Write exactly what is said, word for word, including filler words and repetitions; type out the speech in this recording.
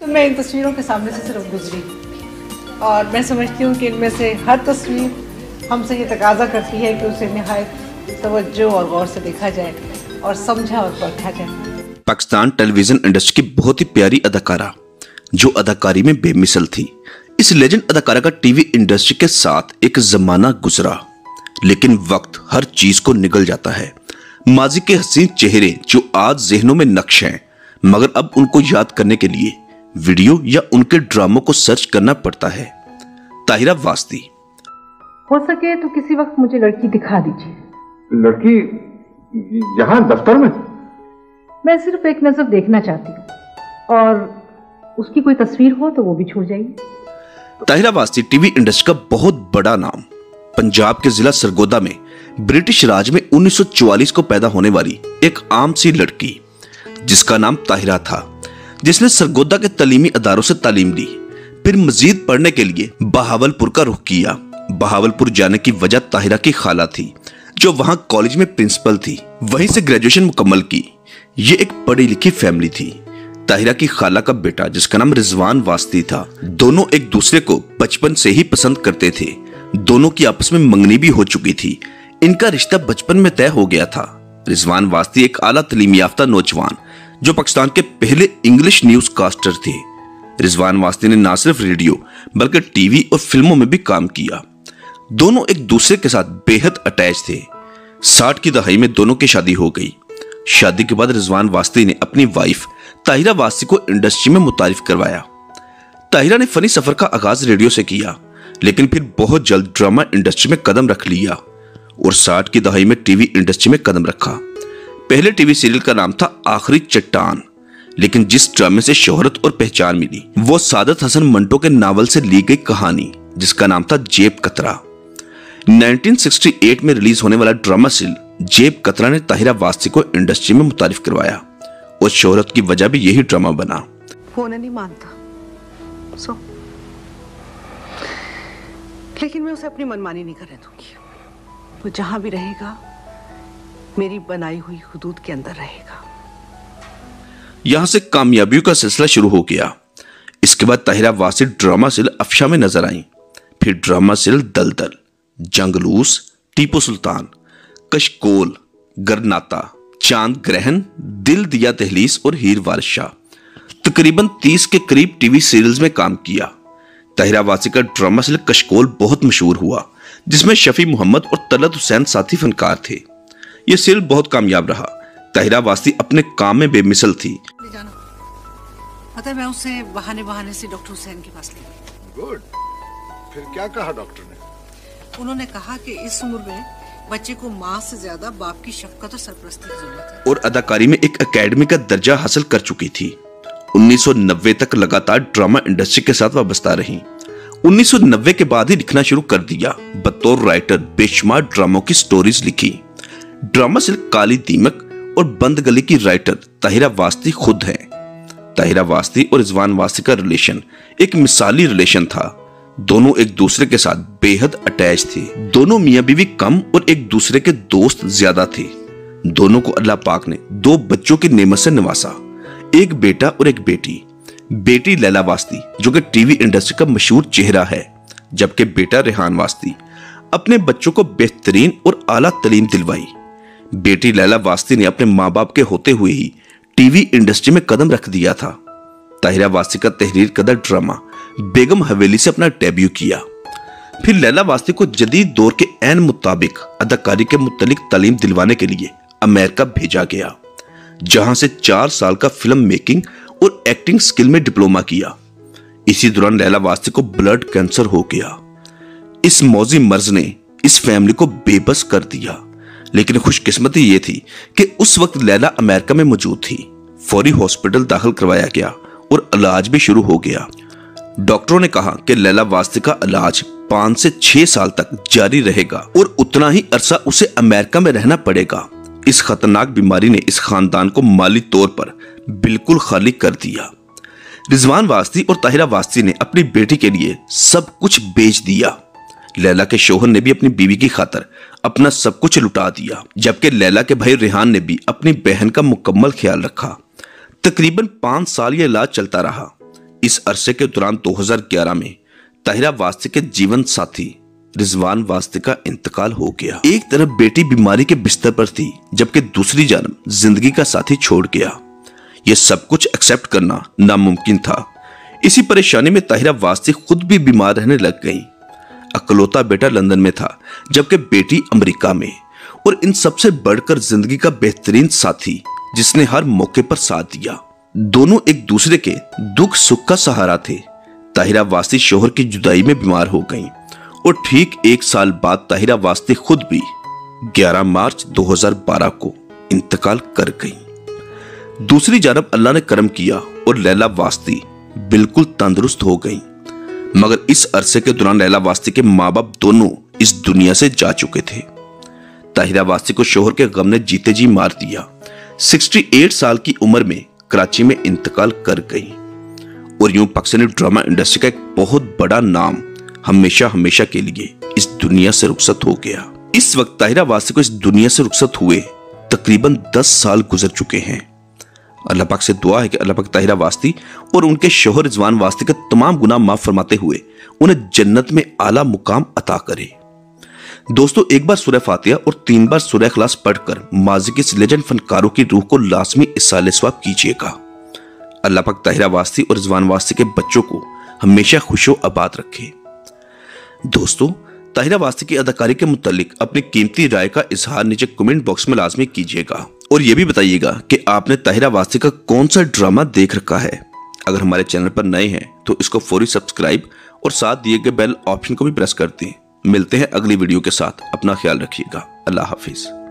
तो मैं इन तस्वीरों के सामने से सिर्फ गुजरी और मैं समझती हूँ कि इनमें से हर तस्वीर हमसे ये तकाजा करती है कि उसे निहायत तवज्जो और गौर से देखा जाए और समझा और परखा जाए। पाकिस्तान टेलीविजन इंडस्ट्री की बहुत ही प्यारी अदाकारा जो अदाकारी में बेमिसल थी। इस लेजेंड अदाकारा का टीवी इंडस्ट्री के साथ एक जमाना गुजरा, लेकिन वक्त हर चीज को निगल जाता है। माजी के हसीन चेहरे जो आज जहनों में नक्श हैं, मगर अब उनको याद करने के लिए वीडियो या उनके ड्रामों को सर्च करना पड़ता है। ताहिरा वास्ती। हो सके तो किसी वक्त मुझे लड़की दिखा दीजिए। लड़की यहाँ दफ्तर में? मैं सिर्फ एक नजर देखना चाहती हूँ और उसकी कोई तस्वीर हो तो वो भी छूट जाएगी। ताहिरा वास्ती टीवी इंडस्ट्री का बहुत बड़ा नाम। पंजाब के जिला सरगोदा में ब्रिटिश राज में उन्नीस सौ चौवालीस को पैदा होने वाली एक आम सी लड़की जिसका नाम ताहिरा था, जिसने सरगोदा के तालीमी अदारों से तालीम ली, फिर मजीद पढ़ने के लिए बहावलपुर का रुख किया। बहावलपुर जाने की वजह ताहिरा की खाला थी जो वहां कॉलेज में प्रिंसिपल थी, वहीं से ग्रेजुएशन मुकम्मल की। ये एक पढ़ी लिखी फैमिली थी। ताहिरा की खाला का बेटा जिसका नाम रिजवान वास्ती था, दोनों एक दूसरे को बचपन से ही पसंद करते थे। दोनों की आपस में मंगनी भी हो चुकी थी। इनका रिश्ता बचपन में तय हो गया था। रिजवान वास्ती एक आला तालीम याफ्ता नौजवान जो पाकिस्तान के पहले इंग्लिश न्यूज कास्टर थे। रिजवान वास्ती ने न सिर्फ रेडियो बल्कि टीवी और फिल्मों में भी काम किया। दोनों एक दूसरे के साथ बेहद अटैच थे। साठ की दहाई में दोनों की शादी हो गई। शादी के बाद रिजवान वास्ती ने अपनी वाइफ ताहिरा वास्ती को इंडस्ट्री में मुतारिफ करवाया। ताहिरा ने फनी सफर का आगाज रेडियो से किया, लेकिन फिर बहुत जल्द ड्रामा इंडस्ट्री में कदम रख लिया और साठ की दहाई में टीवी इंडस्ट्री में कदम रखा। पहले टीवी सीरियल का नाम था आखिरी चट्टान, लेकिन जिस ड्रामे से शोहरत और पहचान मिली वो सादत हसन मंटो के नावल से ली गई कहानी जिसका नाम था जेब कतरा। उन्नीस सौ अड़सठ में रिलीज होने वाला ड्रामा सीरियल जेब कतरा ने ताहिरा वास्ती को इंडस्ट्री में मुतारिफ करवाया और शोहरत की वजह भी यही ड्रामा बना। फोन नहीं मानता सो, लेकिन मैं उसे अपनी मनमानी नहीं करने दूंगी। वो जहां भी रहेगा मेरी बनाई हुई हुदूद के अंदर रहेगा। यहां से कामयाबियों का सिलसिला शुरू हो गया। इसके बाद ताहिरा वास्ती ड्रामा सीरियल अफशा में नजर आई, फिर ड्रामा सीरियल दलदल, जंगलूस, टीपू सुल्तान, कशकोल, गरनाता, चांद ग्रहण, दिल दिया दहलीज और हीर वारिस शाह। तकरीबन तीस के करीब टीवी सीरियल्स में काम किया। ताहिरा वास्ती का ड्रामा सीरियल कशकोल बहुत मशहूर हुआ, जिसमें शफी मोहम्मद और तलत हुसैन साथी फनकार थे। यह सीरियल बहुत कामयाब रहा। ताहिरा वास्ती अपने काम में बेमिसल थी। पता है, मैं उसे बहाने बहाने से डॉक्टर हुसैन के पास ले गई। गुड। फिर क्या कहा डॉक्टर ने? उन्होंने कहा कि इस उम्र में बच्चे को माँ से ज्यादा बाप की शफकत और सरपरस्ती की जरूरत है। और अदाकारी में एक एकेडमी का दर्जा हासिल कर चुकी थी। उन्नीस सौ नब्बे तक लगातार ड्रामा इंडस्ट्री के साथ वाबस्ता रही। उन्नीस सौ नब्बे के बाद ही लिखना शुरू कर दिया। बतौर राइटर बेशुमार ड्रामों की स्टोरीज लिखी। ड्रामा सिर्फ काली दीमक और बंद गली की राइटर ताहिरा वास्ती खुद है। ताहिरा वास्ती और रिजवान वास्ती का रिलेशन एक मिसाली रिलेशन था। दोनों एक दूसरे के साथ बेहद अटैच थे। दोनों मियां बीवी कम और एक दूसरे के दोस्त ज्यादा थे। दोनों को अल्लाह पाक ने दो बच्चों की नेमत से नवासा, एक बेटा और एक बेटी। बेटी लैला वास्ती जो कि टीवी इंडस्ट्री का मशहूर चेहरा है, जबकि बेटा रेहान वास्ती। अपने बच्चों को बेहतरीन और आला तालीम दिलवाई। बेटी लैला वास्ती ने अपने माँ बाप के होते हुए ही टीवी इंडस्ट्री में कदम रख दिया था। ताहिरा वास्ती का तहरीर कदर ड्रामा बेगम हवेली से अपना डेब्यू किया। फिर लैला वास्ती को जदीद दौर के ऐन मुताबिक अदाकारी के मुतलिक तालीम दिलवाने के लिए अमेरिका भेजा गया, जहां से चार साल का फिल्म मेकिंग और एक्टिंग स्किल में डिप्लोमा किया। इसी दौरान लैला वास्ती को ब्लड कैंसर हो गया। इस मौजी मर्ज ने इस फैमिली को बेबस कर दिया, लेकिन खुशकिस्मती ये थी कि उस वक्त लैला अमेरिका में मौजूद थी। फौरी हॉस्पिटल दाखिल करवाया गया और इलाज भी शुरू हो गया। डॉक्टरों ने कहा कि लैला वास्ती का इलाज पांच से छह साल तक जारी रहेगा और उतना ही अरसा उसे अमेरिका में रहना पड़ेगा। इस खतरनाक बीमारी ने इस खानदान को माली तौर पर बिल्कुल खाली कर दिया। रिजवान वास्ती और ताहिरा वास्ती ने अपनी बेटी के लिए सब कुछ बेच दिया। लैला के शौहर ने भी अपनी बीवी की खातिर अपना सब कुछ लुटा दिया, जबकि लैला के भाई रेहान ने भी अपनी बहन का मुकम्मल ख्याल रखा। तकरीबन पांच साल यह इलाज चलता रहा। इस अरसे के दौरान दो हज़ार ग्यारह में ताहिरा वास्ती के जीवन साथी रिजवान वास्ती का इंतकाल हो गया। एक तरफ बेटी बीमारी के बिस्तर पर थी, जबकि दूसरी जानब जिंदगी का साथी छोड़ गया। यह सब कुछ एक्सेप्ट करना नामुमकिन था। इसी परेशानी में ताहिरा वास्ती खुद भी बीमार रहने लग गईं। अकलौता बेटा लंदन में था, जबकि बेटी अमेरिका में, और इन सबसे बढ़कर जिंदगी का बेहतरीन साथी जिसने हर मौके पर साथ दिया। दोनों एक दूसरे के दुख सुख का सहारा थे। ताहिरा वास्ती शोहर की जुदाई में बीमार हो गईं और ठीक एक साल बाद ताहिरा वास्ती खुद भी ग्यारह मार्च दो हज़ार बारह को इंतकाल कर गईं। दूसरी जानब अल्लाह ने करम किया और लैला वास्ती बिल्कुल तंदुरुस्त हो गईं। मगर इस अरसे के दौरान लैला वास्ती के माँ बाप दोनों इस दुनिया से जा चुके थे। ताहिरा वास्ती को शोहर के गम ने जीते जी मार दिया। अड़सठ साल की उम्र में कराची में इंतकाल कर गई और यूं पाकिस्तानी ड्रामा इंडस्ट्री का एक बहुत बड़ा नाम हमेशा हमेशा के लिए इस दुनिया से रुखसत हो गया। इस वक्त ताहिरा वास्ती को इस दुनिया से रुखसत हुए तकरीबन दस साल गुजर चुके हैं। अल्लाह पाक से दुआ है कि अल्लाह पाक ताहिरा वास्ती और उनके शोहर रिजवान वास्ती का तमाम गुनाह माफ फरमाते हुए उन्हें जन्नत में आला मुकाम अता करे। दोस्तों, एक बार सूरह फातिहा और तीन बार सूरह इखलास पढ़कर माजी के इस लेजेंड फनकारों की रूह को लाजमी इसाले सवाब कीजिएगा। अल्लाह पाक ताहिरा वास्ती और रिजवान वास्ती के बच्चों को हमेशा खुशो आबाद रखे। दोस्तों, ताहिरा वास्ती की अदाकारी के मुतालिक अपनी कीमती राय का इजहार नीचे कमेंट बॉक्स में लाजमी कीजिएगा और यह भी बताइएगा कि आपने ताहिरा वास्ती का कौन सा ड्रामा देख रखा है। अगर हमारे चैनल पर नए हैं तो इसको फौरी सब्सक्राइब और साथ दिए गए बेल ऑप्शन को भी प्रेस कर दें। मिलते हैं अगली वीडियो के साथ। अपना ख्याल रखिएगा। अल्लाह हाफिज।